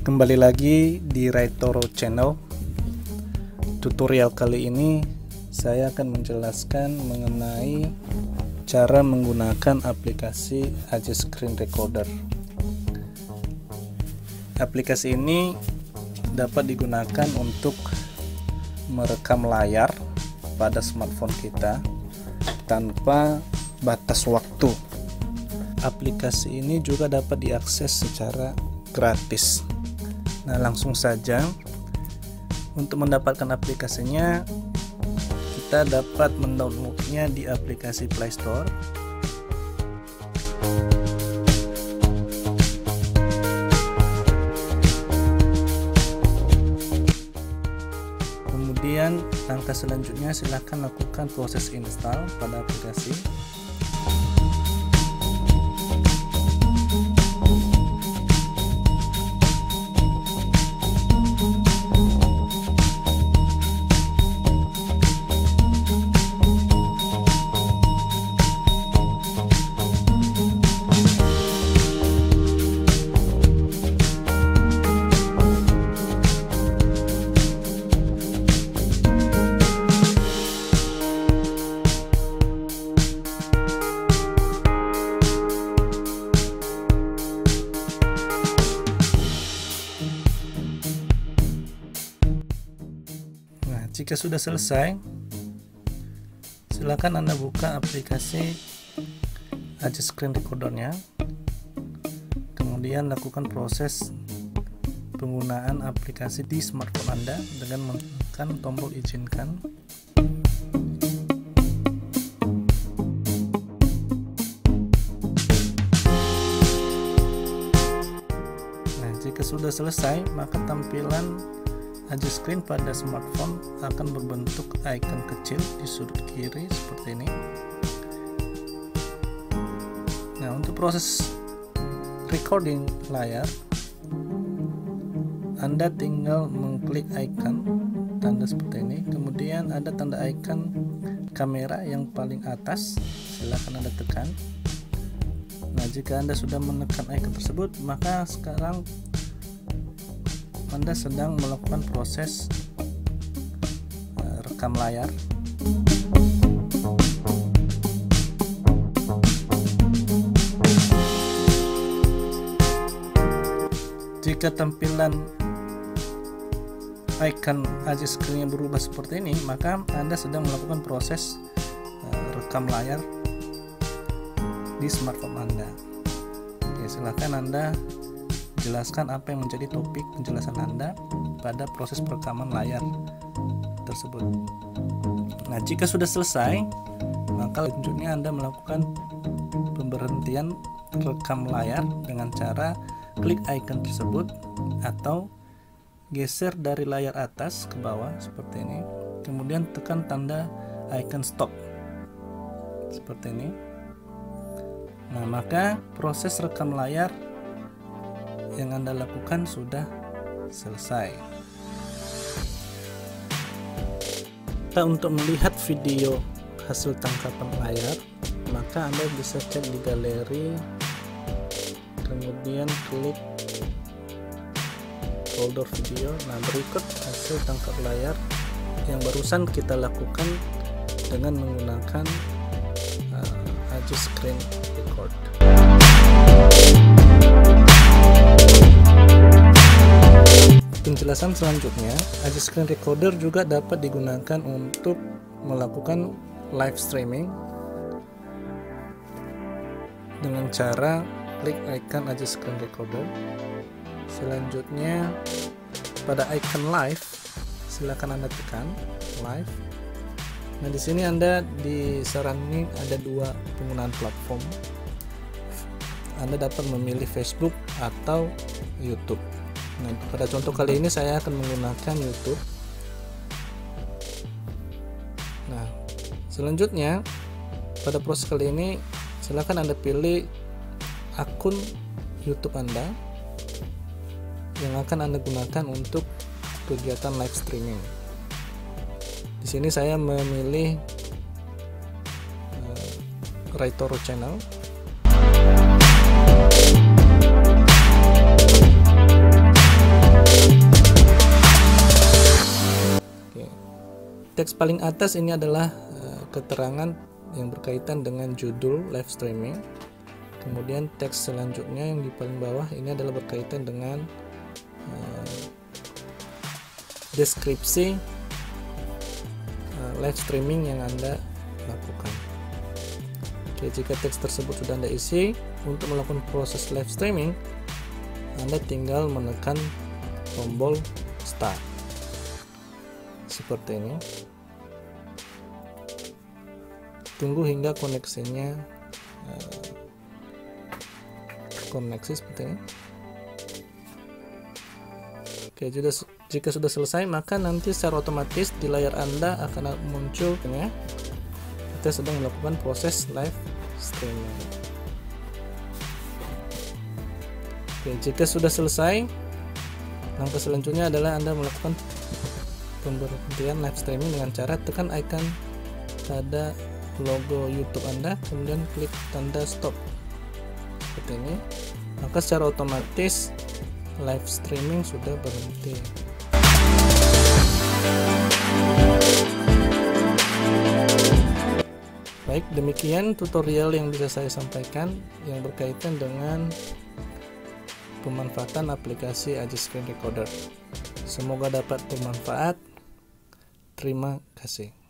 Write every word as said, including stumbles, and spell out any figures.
Kembali lagi di Raitoro Channel. Tutorial kali ini saya akan menjelaskan mengenai cara menggunakan aplikasi Aja Screen Recorder. Aplikasi ini dapat digunakan untuk merekam layar pada smartphone kita tanpa batas waktu. Aplikasi ini juga dapat diakses secara gratis. Nah, langsung saja untuk mendapatkan aplikasinya kita dapat mendownloadnya di aplikasi Play Store. Kemudian langkah selanjutnya silahkan lakukan proses install pada aplikasi. Jika sudah selesai, silakan Anda buka aplikasi Aja Screen Recorder-nya. Kemudian lakukan proses penggunaan aplikasi di smartphone Anda dengan menekan tombol izinkan. Nah, jika sudah selesai, maka tampilan Aja Screen pada smartphone akan berbentuk icon kecil di sudut kiri seperti ini. Nah, untuk proses recording layar, Anda tinggal mengklik icon tanda seperti ini, kemudian ada tanda icon kamera yang paling atas, silakan Anda tekan. Nah, jika Anda sudah menekan icon tersebut, maka sekarang Anda sedang melakukan proses uh, rekam layar. Jika tampilan icon Aja Screen berubah seperti ini, maka Anda sedang melakukan proses uh, rekam layar di smartphone Anda. Oke, silakan Anda jelaskan apa yang menjadi topik penjelasan Anda pada proses perekaman layar tersebut. Nah, jika sudah selesai, maka selanjutnya Anda melakukan pemberhentian rekam layar dengan cara klik icon tersebut atau geser dari layar atas ke bawah seperti ini, kemudian tekan tanda icon stop seperti ini. Nah, maka proses rekam layar yang Anda lakukan sudah selesai. Nah, untuk melihat video hasil tangkapan layar, maka Anda bisa cek di galeri, kemudian klik folder video. Nah, berikut hasil tangkap layar yang barusan kita lakukan dengan menggunakan uh, Aja Screen Record. Penjelasan selanjutnya, Aja Screen Recorder juga dapat digunakan untuk melakukan live streaming dengan cara klik icon Aja Screen Recorder. Selanjutnya, pada icon live, silakan Anda tekan live. Nah, di sini Anda disarani ada dua penggunaan platform. Anda dapat memilih Facebook atau YouTube. Nah, pada contoh kali ini saya akan menggunakan YouTube. Nah, selanjutnya pada proses kali ini silakan Anda pilih akun YouTube Anda yang akan Anda gunakan untuk kegiatan live streaming. Di sini saya memilih uh, Raitoro Channel. teks paling atas ini adalah uh, keterangan yang berkaitan dengan judul live streaming. Kemudian teks selanjutnya yang di paling bawah ini adalah berkaitan dengan uh, deskripsi uh, live streaming yang Anda lakukan. Oke, jika teks tersebut sudah Anda isi, untuk melakukan proses live streaming Anda tinggal menekan tombol start seperti ini. Tunggu hingga koneksinya uh, koneksi seperti ini. Oke, jika, jika sudah selesai, maka nanti secara otomatis di layar Anda akan muncul ya, kita sedang melakukan proses live streaming. Oke, jika sudah selesai, langkah selanjutnya adalah Anda melakukan pemberhentian live streaming dengan cara tekan icon pada logo YouTube Anda, kemudian klik tanda stop seperti ini, maka secara otomatis live streaming sudah berhenti. Baik, demikian tutorial yang bisa saya sampaikan yang berkaitan dengan pemanfaatan aplikasi Aji Screen Recorder. Semoga dapat bermanfaat. Terima kasih.